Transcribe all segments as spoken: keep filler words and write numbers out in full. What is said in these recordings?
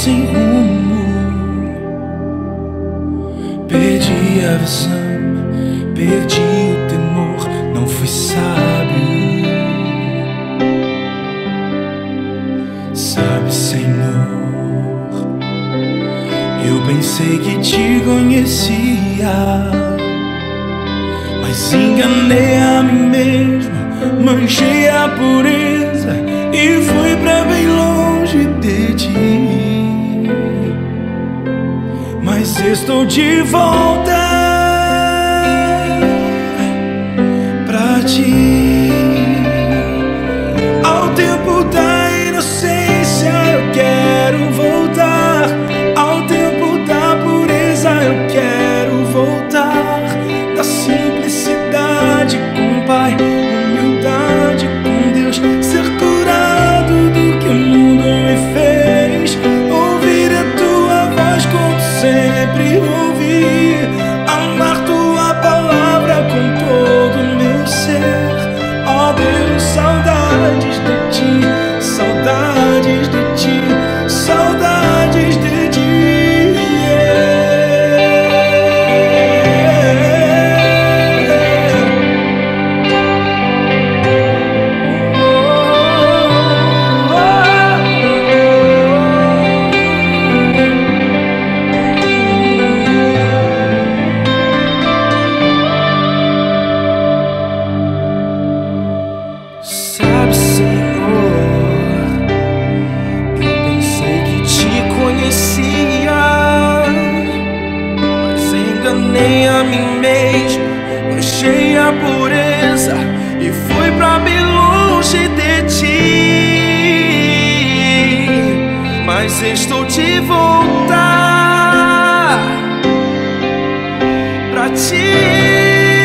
sem rumo. Perdi a visão, perdi o temor, não fui sábio. Sabe, Senhor, eu pensei que te conhecia, mas enganei a mim mesmo, manchei a pureza e fui pra bem longe de ti. Mas estou de volta pra ti. Ao tempo da inocência eu quero voltar, ao tempo da pureza eu quero voltar, da simplicidade com o Pai, humildade com Deus, ser curado do que o mundo me fez, ouvir a tua voz como sempre ouvi, amar tua palavra com todo o meu ser. Ó Deus, saudades de ti, saudades de ti, saudades de ti. Sabe, Senhor, eu pensei que te conhecia, mas enganei a mim mesmo, manchei a pureza e fui pra bem longe de ti. Mas estou de volta pra ti.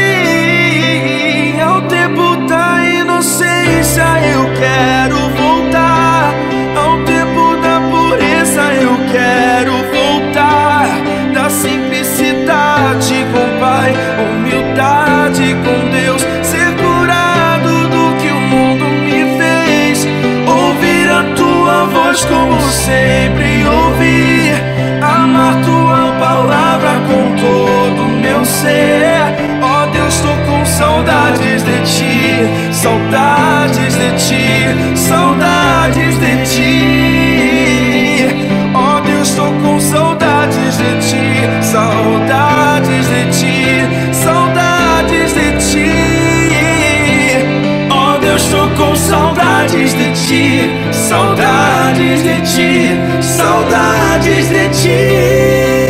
Ao tempo da inocência eu quero voltar, ao tempo da pureza eu quero voltar, da simplicidade com o Pai, humildade com Deus, ser curado do que o mundo me fez, ouvir a tua voz como sempre ouvi, amar tua palavra com todo o meu ser. Ó Deus, tô com saudades de ti, saudades de ti, saudades de ti. Ó Deus, tô com saudades de ti, saudades de ti, saudades de ti. Ó Deus, tô com saudades de ti, saudades de ti, saudades de ti.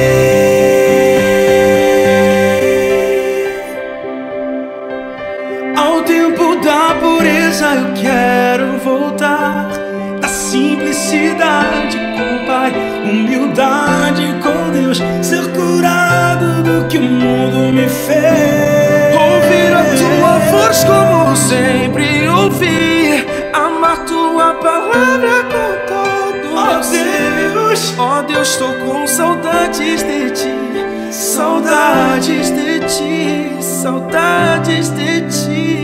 Ao tempo da pureza eu quero voltar, da simplicidade com o Pai, humildade com Deus, ser curado do que o mundo me fez, ouvir a tua voz como sempre ouvi, amar tua palavra com todo o meu ser. Ó Deus, tô com saudades de ti, saudades de ti, saudades de ti.